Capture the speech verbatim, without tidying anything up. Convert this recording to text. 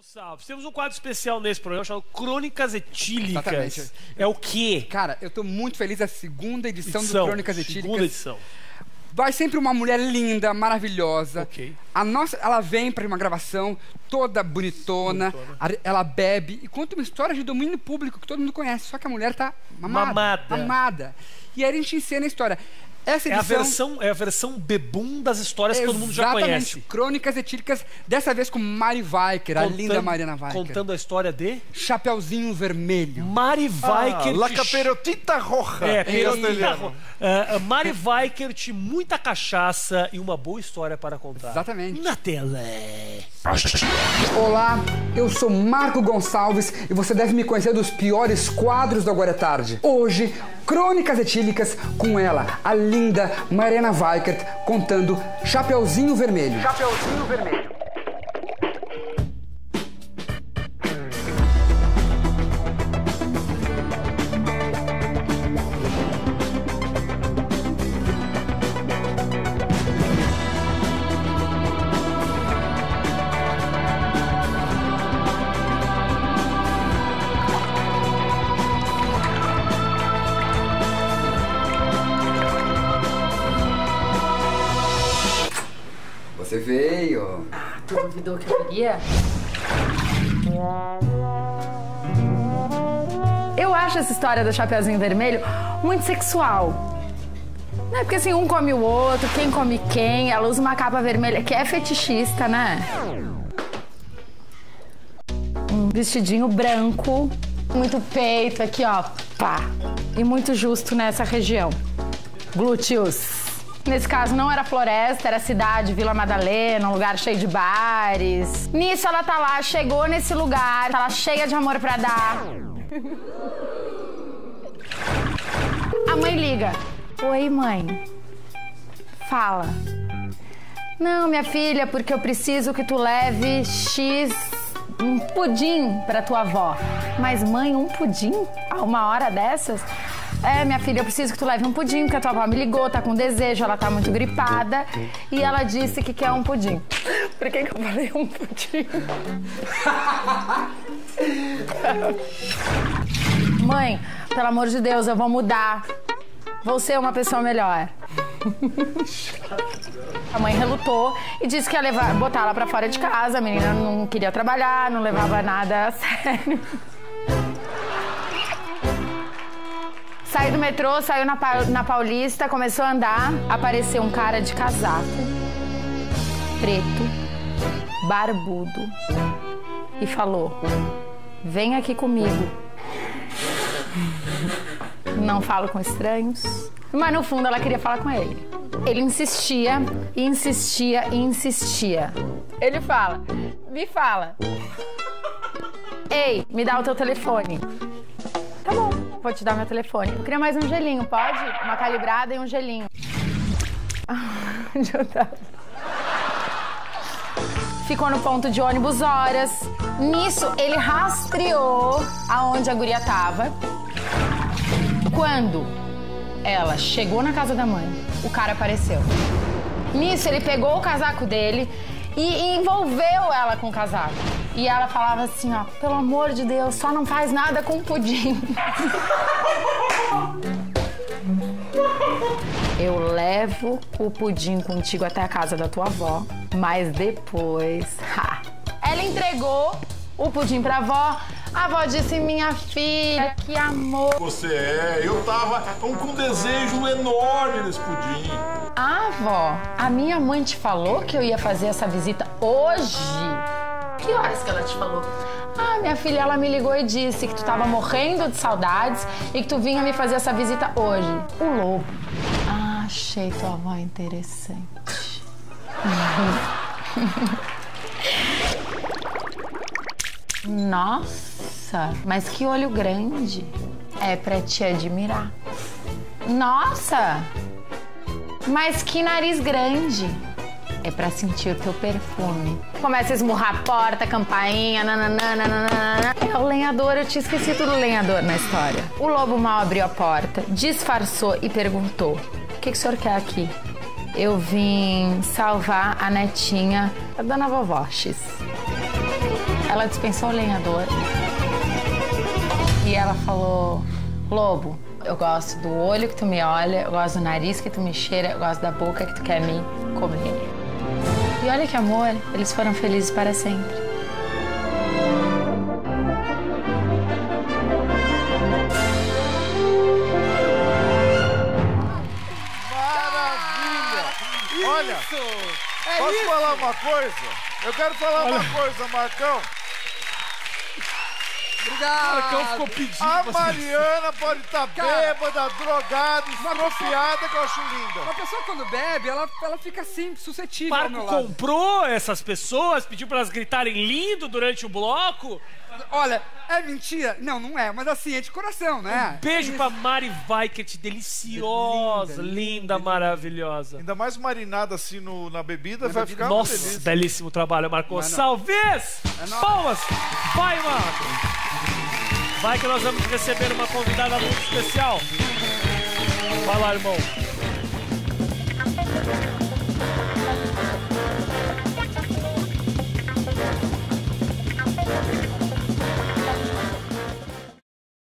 Gonçalves, temos um quadro especial nesse programa chamado Crônicas Etílicas. Exatamente. É o quê? Cara, eu tô muito feliz da segunda edição, edição do Crônicas Etílicas. Segunda edição. Vai sempre uma mulher linda, maravilhosa. Ok. A nossa, ela vem para uma gravação toda bonitona, bonitona. A, ela bebe e conta uma história de domínio público que todo mundo conhece, só que a mulher tá mamada. Mamada. Mamada. E aí a gente ensina a história. Essa É a edição... versão, é a versão bebum das histórias que todo mundo já Exatamente. conhece. Crônicas Etílicas, dessa vez com Mari Weicker, a linda Mariana Weicker. Contando a história de... Chapeuzinho Vermelho. Mari Weicker. Ah, La Caperotita Roja. É, em castelhano. uh, Mari Weicker, muita cachaça e uma boa história para contar. Exatamente. Na tela. Olá, eu sou Marco Gonçalves e você deve me conhecer dos piores quadros do Agora é Tarde. Hoje, Crônicas Etílicas com ela, a linda Mariana Weicker, contando Chapeuzinho Vermelho. Chapeuzinho Vermelho. Você veio. Tu duvidou que eu queria? Eu acho essa história do Chapeuzinho Vermelho muito sexual. Não é porque assim, um come o outro, quem come quem, ela usa uma capa vermelha, que é fetichista, né? Um vestidinho branco, muito peito aqui, ó, pá. E muito justo nessa região. Glúteos. Nesse caso não era floresta, era cidade, Vila Madalena, um lugar cheio de bares. Nisso ela tá lá, chegou nesse lugar, tá lá cheia de amor pra dar. A mãe liga. Oi, mãe. Fala. Não, minha filha, porque eu preciso que tu leve X, um pudim pra tua avó. Mas mãe, um pudim? A uma hora dessas? É, minha filha, eu preciso que tu leve um pudim, porque a tua avó me ligou, tá com desejo, ela tá muito gripada. E ela disse que quer um pudim. Por que que eu falei um pudim? Mãe, pelo amor de Deus, eu vou mudar. Vou ser uma pessoa melhor. A mãe relutou e disse que ia levar, botar ela pra fora de casa. A menina não queria trabalhar, não levava nada a sério. Saiu do metrô, saiu na, na Paulista, começou a andar, apareceu um cara de casaco, preto, barbudo, e falou: vem aqui comigo. Não falo com estranhos, mas no fundo ela queria falar com ele. Ele insistia, e insistia, e insistia. Ele fala: me fala. Ei, me dá o teu telefone. Tá bom, vou te dar meu telefone. Eu queria mais um gelinho, pode? Uma calibrada e um gelinho. Ficou no ponto de ônibus horas. Nisso, ele rastreou aonde a guria tava. Quando ela chegou na casa da mãe, o cara apareceu. Nisso, ele pegou o casaco dele e envolveu ela com o casaco. E ela falava assim, ó, pelo amor de Deus, só não faz nada com pudim. Eu levo o pudim contigo até a casa da tua avó, mas depois... Ha. Ela entregou o pudim pra avó. A avó disse, minha filha, que amor. Você é, eu tava com um desejo enorme nesse pudim. Ah, avó, a minha mãe te falou que eu ia fazer essa visita hoje? Que horas que ela te falou? Ah, minha filha, ela me ligou e disse que tu tava morrendo de saudades e que tu vinha me fazer essa visita hoje. O lobo. Ah, achei tua avó interessante. Nossa, mas que olho grande. É pra te admirar. Nossa, mas que nariz grande. É pra sentir o teu perfume. Começa a esmurrar a porta, campainha, nananana. É o lenhador, eu tinha esquecido do lenhador na história. O lobo mal abriu a porta, disfarçou e perguntou: o que, que o senhor quer aqui? Eu vim salvar a netinha da dona vovó X. ela dispensou o lenhador. E ela falou, Lobo, eu gosto do olho que tu me olha, eu gosto do nariz que tu me cheira, eu gosto da boca que tu quer me comer. E olha que amor, eles foram felizes para sempre. Maravilha! Olha, É posso isso. falar uma coisa? Eu quero falar Olha. uma coisa, Marcão. Obrigado. Marcão ficou pedindo. A pra você- Mariana pode estar Cara, bêbada, drogada, estropiada, que eu acho linda. Uma pessoa quando bebe, ela, ela fica assim, suscetível ao Marco meu lado. comprou essas pessoas, pediu pra elas gritarem lindo durante o bloco. Olha, é mentira? Não, não é, mas assim, é de coração, né? Beijo pra Mari Weikert, deliciosa, Linda, linda, linda, maravilhosa. Ainda mais marinada assim no, na bebida, Na vai bebida. ficar uma Nossa, delícia. belíssimo trabalho, Marcos. Mas não. Salves! É nóis. Palmas! Vai, Marco! Vai que nós vamos receber uma convidada muito especial. Vai lá, irmão.